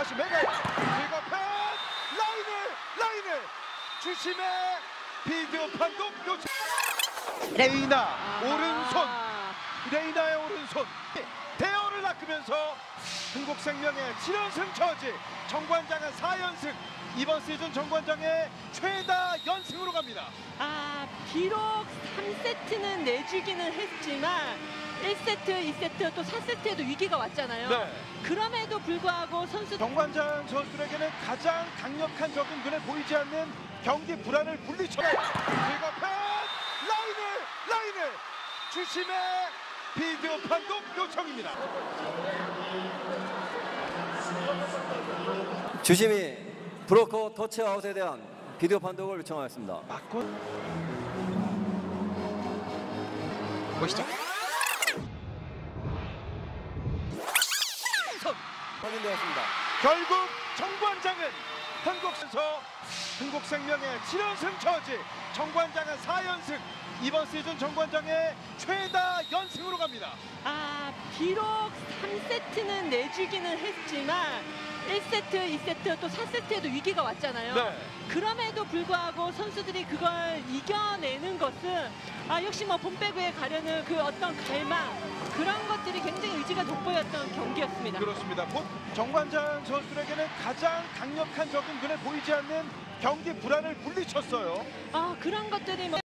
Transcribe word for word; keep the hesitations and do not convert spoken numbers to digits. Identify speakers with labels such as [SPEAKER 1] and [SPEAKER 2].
[SPEAKER 1] 다시 메가 빅어펜 라인을 라인을 주심의 비디오 판독 요청. 레이나
[SPEAKER 2] 아
[SPEAKER 1] 오른손 레이나의 오른손 대어를 낚으면서 흥국생명의 칠 연승 저지, 정관장은 사 연승, 이번 시즌 정관장의 최다 연승으로 갑니다.
[SPEAKER 2] 아, 비록 삼 세트는 내주기는 했지만 일 세트, 이 세트 또 사 세트에도 위기가 왔잖아요.
[SPEAKER 1] 네.
[SPEAKER 2] 그럼에도 불구하고 선수
[SPEAKER 1] 정관장 선수에게는 가장 강력한 적은 눈에 보이지 않는 경기 불안을 물리쳐 빅어펜 라인을 라인을 주심의 비디오 판독 요청입니다.
[SPEAKER 3] 주심이 브로커 터치아웃에 대한 비디오 판독을 요청하였습니다.
[SPEAKER 1] 맞고 보시죠.
[SPEAKER 3] 확인되었습니다.
[SPEAKER 1] 결국 정관장은 한국에서 흥국생명의 칠 연승 저지, 정관장은 사 연승, 이번 시즌 정관장의 최다 연승으로 갑니다.
[SPEAKER 2] 아, 비록 삼 세트는 내주기는 했지만 일 세트, 이 세트 또 사 세트에도 위기가 왔잖아요.
[SPEAKER 1] 네.
[SPEAKER 2] 그럼에도 불구하고 선수들이 그걸 이겨내는 것은 아, 역시 뭐 봄배구에 가려는 그 어떤 갈망, 그런 것들이 굉장히 의지가 돋보였던 경기였습니다.
[SPEAKER 1] 그렇습니다. 곧 정관장 선수에게는 가장 강력한 적은 눈에 보이지 않는 경기 불안을 물리쳤어요.
[SPEAKER 2] 아, 그런 것들이 뭐